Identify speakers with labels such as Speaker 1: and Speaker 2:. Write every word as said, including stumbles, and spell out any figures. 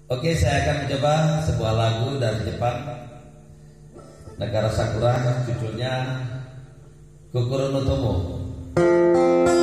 Speaker 1: Oke, saya akan mencoba sebuah lagu dari Jepang, Negara Sakura, judulnya Kokoro no Tomo.